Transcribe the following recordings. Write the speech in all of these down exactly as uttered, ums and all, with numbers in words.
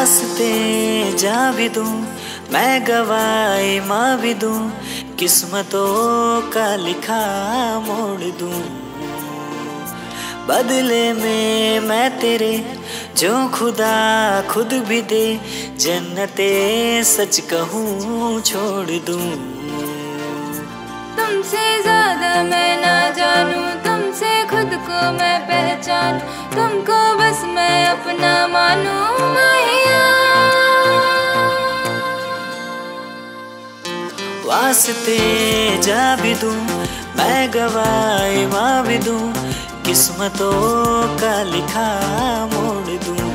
वास्ते जा भी दूं, मैं गवाई माँ भी दूं, किस्मतों का लिखा मोड़ दूं। बदले में मैं तेरे जो खुदा खुद भी दे, जन्नते सच कहूँ छोड़ दूं। तुमसे ज्यादा मैं ना जानूं, तुमसे खुद को मैं पहचान, तुमको बस मैं अपना मानूं माहिया। वास्ते जा भी दूं, मैं गवाई माँ भी दूं, किस्मतों का लिखा मोड़ दूं।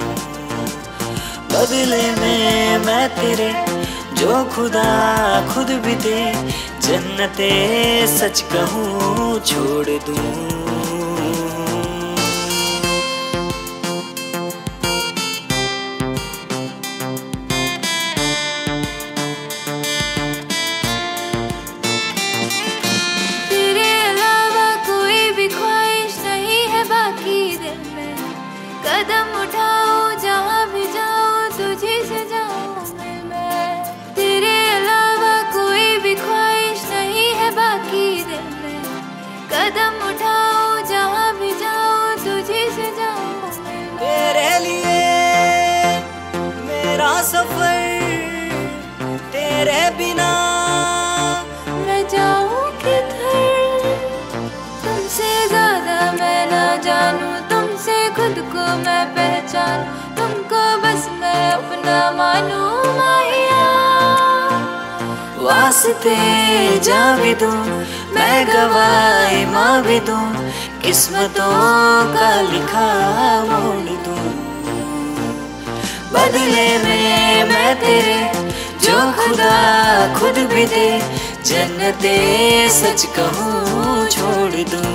बदले में मैं तेरे जो खुदा खुद भी दे, जन्नते सच कहूँ छोड़ दूं। तेरे अलावा कोई भी ख्वाहिश नहीं है बाकी दिल में, कदम उठाओ जहाँ भी जाओ तुझी से जाऊँ मिल मैं। तेरे अलावा कोई भी ख्वाहिश नहीं है बाकी दिल में, कदम उठाओ जहाँ भी जाओ तुझी से जाऊँ मिल मैं। तेरे लिए मेरा सफर, तेरे बिना मैं जाऊँ किधर, तुमसे ज्यादा मैं ना जानूं, तुमसे खुद को मैं पहचान, तुमको बस मैं अपना मानूं माहिया। वास्ते जा भी दूं, मैं गवाई माँ भी दूं, किस्मतों का लिखा मोड़ दूं। बदले में मैं तेरे जो खुदा खुद भी दे, जन्नते सच कहूँ छोड़ दूं।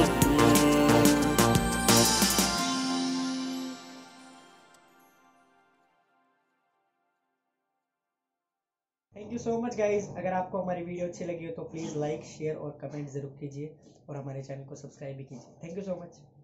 Thank you so much guys. अगर आपको हमारी वीडियो अच्छी लगी हो तो प्लीज़ लाइक शेयर और कमेंट ज़रूर कीजिए और हमारे चैनल को सब्सक्राइब भी कीजिए। Thank you so much.